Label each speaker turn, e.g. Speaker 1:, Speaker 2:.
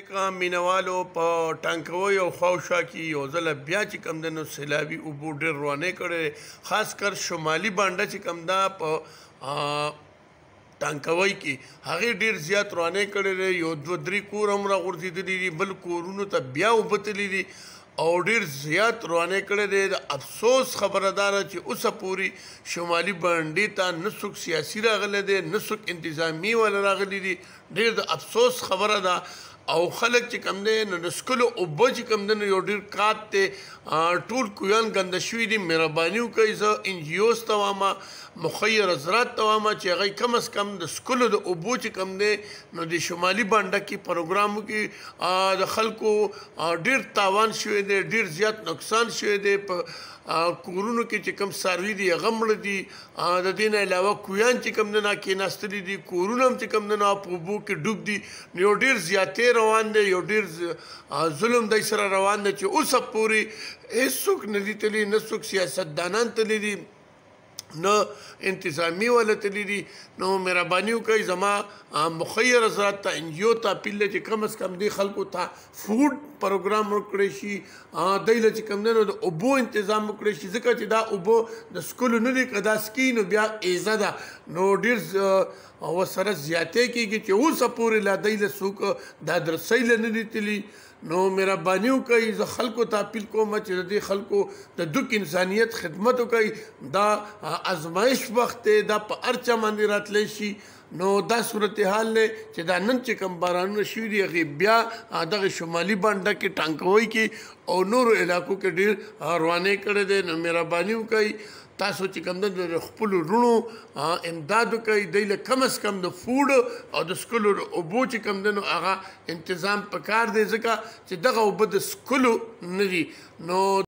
Speaker 1: علیکم مینوالو په ټانکوي او خواوشا کې یو ځله بیا چې کوم دی نو سیلابي اوبو ډېر روانې کړی خاص کر شمالي بانډه چې کوم ده په ټانکوي کې هغې ډېر زیات روانې کړی دی یو دوه درې کور هم راغورځېدلي دي بل کورونو ته بیا اوبه تللي دي او ډېر زیات روانې کړی دی د افسوس خبره دا ده چې اوسه پورې شمالي بانډې ته نه څوک سیاسي راغلی دی نه څوک انتظامي والا راغلي دي ډېر د افسوس خبره ده او خلک چې کوم دی نو د څښلو اوبه چې کوم دی نو یو ډېر کات دی ټول کویان ګنده شوي دي مهرباني وکړئ زه ان جي اوز ته وایم مخیر حضرات ته وایم چې هغوی کم از کم د څښلو د اوبو چې کوم دی نو د شمالي بانډه کې پروګرام وکړي د خلکو ډېر تاوان شوی دی ډېر زیات نقصان شوی دی په کورونو کې چې کوم څاروي دي هغه مړه دي د دې نه علاوه کویان چې کوم دی نه کېناستلي دي کورونه هم چې کوم دی نه په اوبو کې ډوب دي نو یو ډېر زیاتې روان دی یو ډېر ظلم دی سره روان دی چې اوسه پورې هېڅوک نه دي تللي نه څوک سیاستدانان تللي دي نه انتظامي والا تللي دي نو مهرباني وکړئ زما مخیر حضرات ته ان جي او ته اپیل دی چې کم از کم دې خلکو ته فوډ پروګرام وکړی شي دی له چې کوم دی نو د اوبو انتظام وکړی شي ځکه چې دا اوبه د څښلو نه دي که دا څکي نو بیا ایزه ده نو ډېر ورسره زیاتې کېږي چې اوسه پورې لا دی له څوک دا درسۍ له نه دي تللي نو مهرباني وکړئ زه خلکو ته اپیل کوم چې د دې خلکو د دوک انسانیت خدمت وکړئ دا ازمایش وخت دی دا په هر چا باندې راتلی شي نو دا صورتحال دی چې دا نن چې کوم بارانونه شوي دي هغې بیا دغه شمالي بانډه کې ټانکوي کې او نورو علاقو کې ډېر روانې کړی دی نو مهرباني وکړئ تاسو چې کوم دی د خپلو وروڼو امداد وکړئ دی له کم از کم د فوډ او د څښلو د اوبو چې کوم دی نو هغه انتظام پکار دی ځکه چې دغه اوبه د څښلو نه دي نو